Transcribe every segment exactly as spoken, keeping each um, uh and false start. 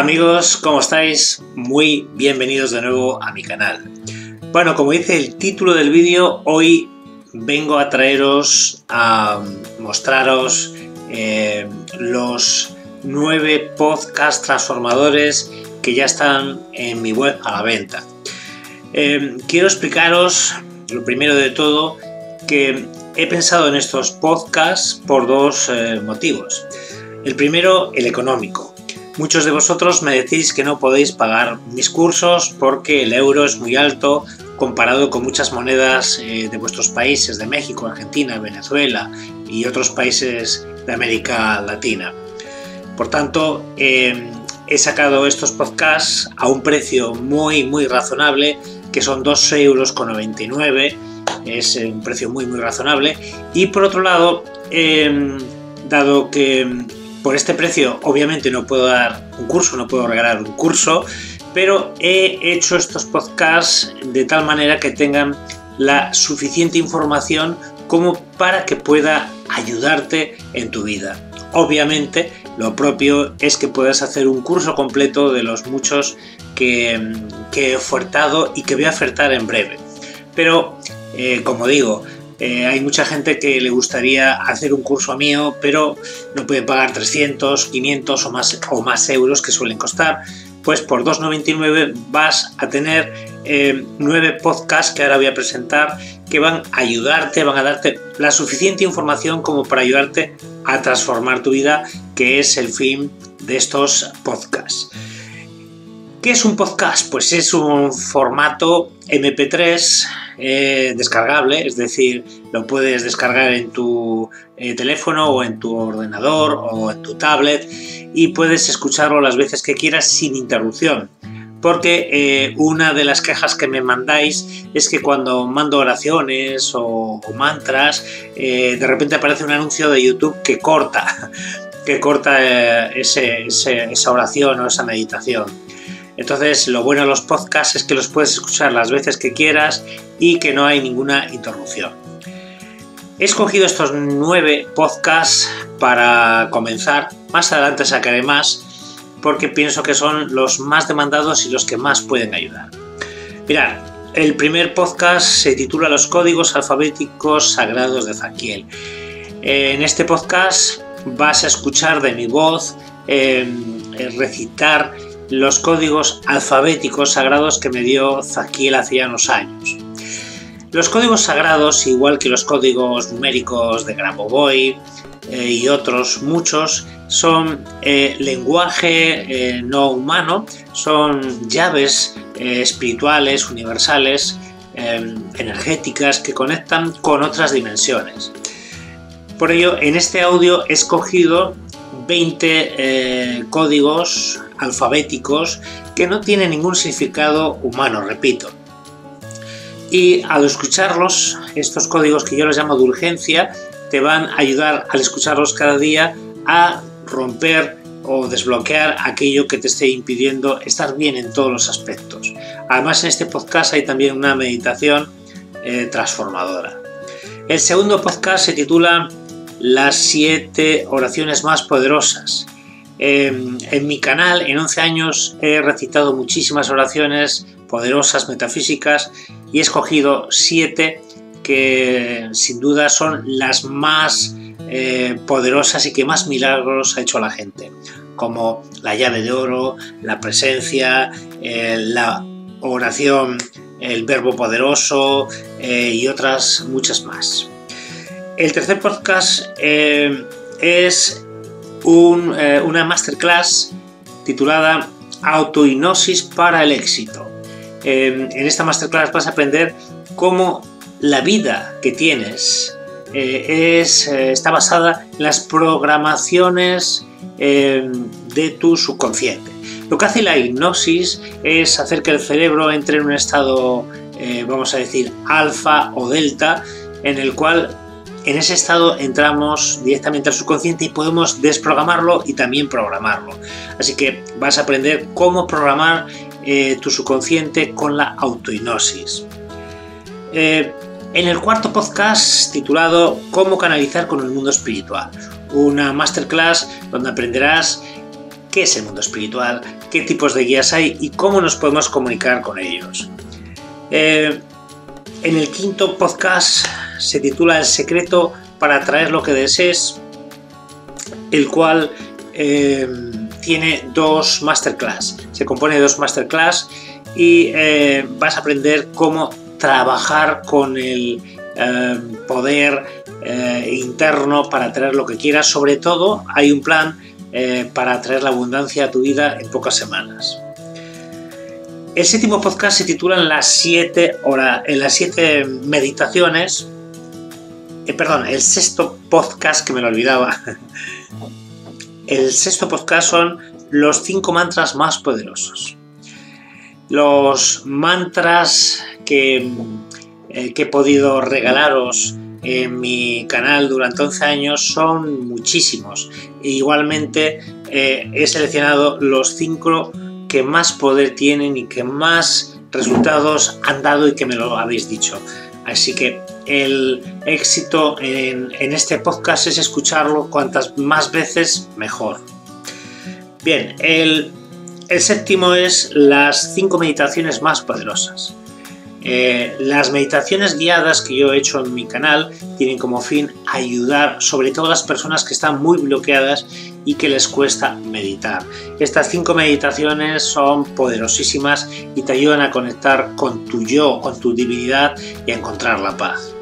Amigos, ¿cómo estáis? Muy bienvenidos de nuevo a mi canal. Bueno, como dice el título del vídeo, hoy vengo a traeros, a mostraros eh, los nueve podcasts transformadores que ya están en mi web a la venta. Eh, quiero explicaros, lo primero de todo, que he pensado en estos podcasts por dos eh, motivos. El primero, el económico. Muchos de vosotros me decís que no podéis pagar mis cursos porque el euro es muy alto comparado con muchas monedas eh, de vuestros países, de México, Argentina, Venezuela y otros países de América Latina. Por tanto, eh, he sacado estos podcasts a un precio muy muy razonable, que son dos euros con noventa y nueve, es un precio muy muy razonable. Y por otro lado, eh, dado que por este precio obviamente no puedo dar un curso, no puedo regalar un curso, pero he hecho estos podcasts de tal manera que tengan la suficiente información como para que pueda ayudarte en tu vida. Obviamente lo propio es que puedas hacer un curso completo de los muchos que, que he ofertado y que voy a ofertar en breve. Pero eh, como digo, Eh, hay mucha gente que le gustaría hacer un curso mío, pero no puede pagar trescientos, quinientos o más, o más euros que suelen costar. Pues por dos noventa y nueve vas a tener eh, nueve podcasts que ahora voy a presentar, que van a ayudarte, van a darte la suficiente información como para ayudarte a transformar tu vida, que es el fin de estos podcasts. ¿Qué es un podcast? Pues es un formato eme pe tres eh, descargable, es decir, lo puedes descargar en tu eh, teléfono o en tu ordenador o en tu tablet y puedes escucharlo las veces que quieras sin interrupción. Porque eh, una de las quejas que me mandáis es que cuando mando oraciones o, o mantras, eh, de repente aparece un anuncio de YouTube que corta, que corta eh, ese, ese, esa oración o esa meditación. Entonces, lo bueno de los podcasts es que los puedes escuchar las veces que quieras y que no hay ninguna interrupción. He escogido estos nueve podcasts para comenzar. Más adelante sacaré más porque pienso que son los más demandados y los que más pueden ayudar. Mirad, el primer podcast se titula Los códigos alfabéticos sagrados de Zadkiel. En este podcast vas a escuchar de mi voz eh, recitar los códigos alfabéticos sagrados que me dio Zadkiel hace ya unos años. Los códigos sagrados, igual que los códigos numéricos de Grabovoi eh, y otros muchos, son eh, lenguaje eh, no humano, son llaves eh, espirituales, universales, eh, energéticas que conectan con otras dimensiones. Por ello, en este audio he escogido veinte eh, códigos alfabéticos que no tienen ningún significado humano, repito. Y al escucharlos, estos códigos que yo los llamo de urgencia, te van a ayudar al escucharlos cada día a romper o desbloquear aquello que te esté impidiendo estar bien en todos los aspectos. Además, en este podcast hay también una meditación eh, transformadora. El segundo podcast se titula Las siete oraciones más poderosas. Eh, en mi canal, en once años, he recitado muchísimas oraciones poderosas, metafísicas, y he escogido siete que sin duda son las más eh, poderosas y que más milagros ha hecho la gente, como la llave de oro, la presencia, eh, la oración, el verbo poderoso eh, y otras muchas más. El tercer podcast eh, es un, eh, una masterclass titulada Autohipnosis para el éxito. Eh, en esta masterclass vas a aprender cómo la vida que tienes eh, es, eh, está basada en las programaciones eh, de tu subconsciente. Lo que hace la hipnosis es hacer que el cerebro entre en un estado, eh, vamos a decir, alfa o delta, en el cual en ese estado entramos directamente al subconsciente y podemos desprogramarlo y también programarlo. Así que vas a aprender cómo programar eh, tu subconsciente con la autohipnosis. Eh, en el cuarto podcast titulado Cómo canalizar con el mundo espiritual, una masterclass donde aprenderás qué es el mundo espiritual, qué tipos de guías hay y cómo nos podemos comunicar con ellos. Eh, en el quinto podcast se titula El secreto para atraer lo que desees, el cual eh, tiene dos masterclass. Se compone de dos masterclass y eh, vas a aprender cómo trabajar con el eh, poder eh, interno para atraer lo que quieras. Sobre todo, hay un plan eh, para atraer la abundancia a tu vida en pocas semanas. El séptimo podcast se titula en las siete horas, en las siete meditaciones. Eh, perdón, el sexto podcast, que me lo olvidaba. El sexto podcast son los cinco mantras más poderosos. Los mantras que, eh, que he podido regalaros en mi canal durante once años son muchísimos. E igualmente eh, he seleccionado los cinco que más poder tienen y que más resultados han dado y que me lo habéis dicho. Así que el éxito en, en este podcast es escucharlo cuantas más veces mejor. Bien, el, el séptimo es las cinco meditaciones más poderosas. Eh, las meditaciones guiadas que yo he hecho en mi canal tienen como fin ayudar sobre todo a las personas que están muy bloqueadas y que les cuesta meditar. Estas cinco meditaciones son poderosísimas y te ayudan a conectar con tu yo, con tu divinidad y a encontrar la paz.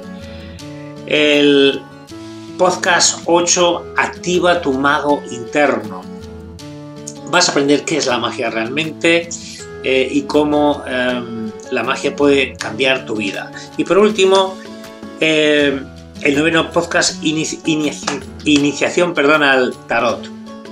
El podcast ocho, activa tu mago interno. Vas a aprender qué es la magia realmente eh, y cómo eh, la magia puede cambiar tu vida. Y por último, eh, el noveno podcast, inici inici iniciación perdón, al tarot.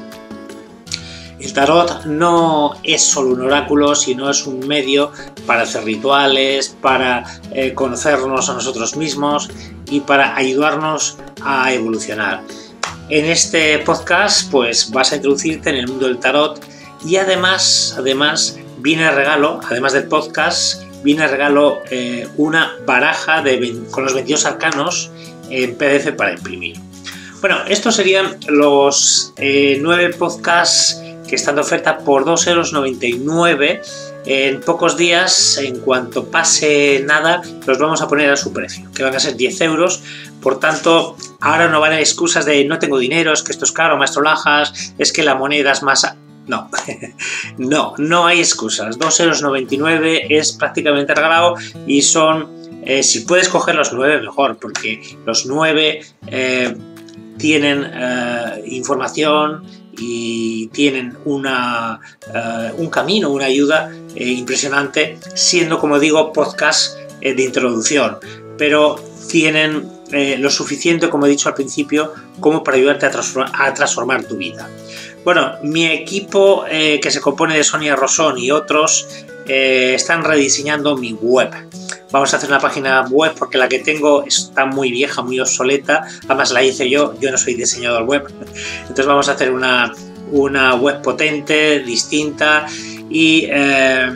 El tarot no es solo un oráculo, sino es un medio para hacer rituales, para eh, conocernos a nosotros mismos y para ayudarnos a evolucionar. En este podcast pues vas a introducirte en el mundo del tarot y además, además viene a regalo, además del podcast, viene a regalo eh, una baraja de, con los veintidós arcanos en P D F para imprimir. Bueno, estos serían los eh, nueve podcasts que están de oferta por dos euros noventa y nueve. En pocos días, en cuanto pase nada, los vamos a poner a su precio, que van a ser diez euros. Por tanto, ahora no van a haber excusas de no tengo dinero, es que esto es caro, maestro Lajas, es que la moneda es más... No, no, no hay excusas. dos euros noventa y nueve es prácticamente regalado y son... Eh, si puedes coger los nueve, mejor, porque los nueve eh, tienen eh, información y tienen una, uh, un camino, una ayuda eh, impresionante, siendo, como digo, podcast eh, de introducción, pero tienen eh, lo suficiente, como he dicho al principio, como para ayudarte a, transform a transformar tu vida. Bueno, mi equipo, eh, que se compone de Sonia Rosón y otros, eh, están rediseñando mi web. Vamos a hacer una página web porque la que tengo está muy vieja, muy obsoleta. Además la hice yo, yo no soy diseñador web. Entonces vamos a hacer una, una web potente, distinta y eh,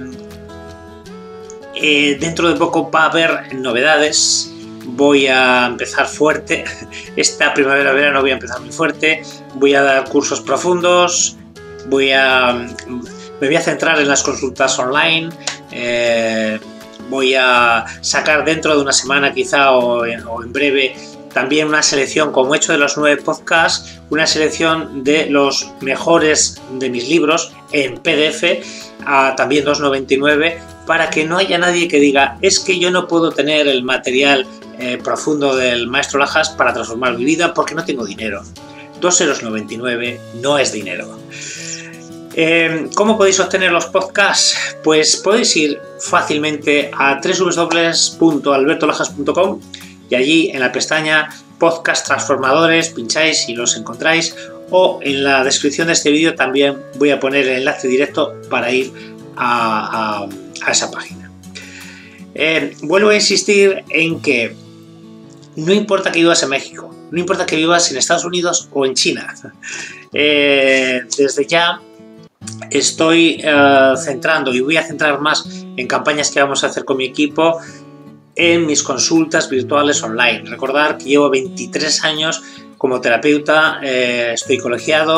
eh, dentro de poco va a haber novedades. Voy a empezar fuerte. Esta primavera-verano voy a empezar muy fuerte. Voy a dar cursos profundos. Voy a, me voy a centrar en las consultas online. Eh, Voy a sacar dentro de una semana quizá o en, o en breve también una selección, como he hecho de los nueve podcasts, una selección de los mejores de mis libros en P D F a también dos noventa y nueve, para que no haya nadie que diga es que yo no puedo tener el material eh, profundo del maestro Lajas para transformar mi vida porque no tengo dinero. dos euros noventa y nueve no es dinero. Eh, ¿Cómo podéis obtener los podcasts? Pues podéis ir fácilmente a w w w punto alberto lajas punto com y allí en la pestaña Podcast Transformadores pincháis y los encontráis, o en la descripción de este vídeo también voy a poner el enlace directo para ir a, a, a esa página. Eh, vuelvo a insistir en que no importa que vivas en México, no importa que vivas en Estados Unidos o en China, eh, desde ya estoy uh, centrando y voy a centrar más en campañas que vamos a hacer con mi equipo en mis consultas virtuales online. Recordar que llevo veintitrés años como terapeuta, eh, estoy colegiado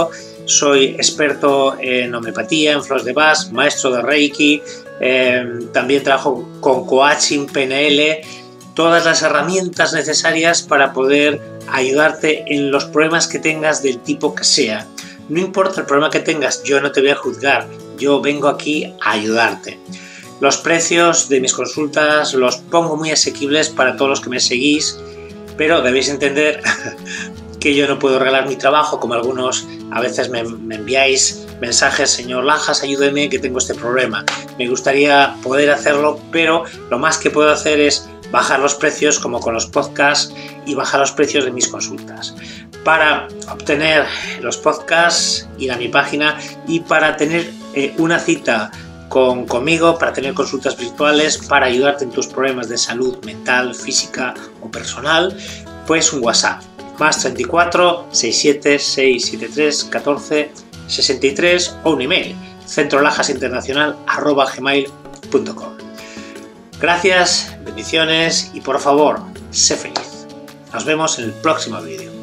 soy experto en homeopatía, en flores de Bach, maestro de Reiki, eh, también trabajo con coaching, P N L, todas las herramientas necesarias para poder ayudarte en los problemas que tengas del tipo que sea. No importa el problema que tengas, yo no te voy a juzgar, yo vengo aquí a ayudarte. Los precios de mis consultas los pongo muy asequibles para todos los que me seguís, pero debéis entender que yo no puedo regalar mi trabajo, como algunos a veces me, me enviáis mensajes: señor Lajas, ayúdeme que tengo este problema. Me gustaría poder hacerlo, pero lo más que puedo hacer es bajar los precios, como con los podcasts, y bajar los precios de mis consultas. Para obtener los podcasts, ir a mi página, y para tener eh, una cita con, conmigo, para tener consultas virtuales, para ayudarte en tus problemas de salud mental, física o personal, pues un WhatsApp, más treinta y cuatro, sesenta y siete, seiscientos setenta y tres, catorce, sesenta y tres, o un email, centrolajasinternacional arroba gmail punto com. Gracias, bendiciones y por favor, sé feliz. Nos vemos en el próximo vídeo.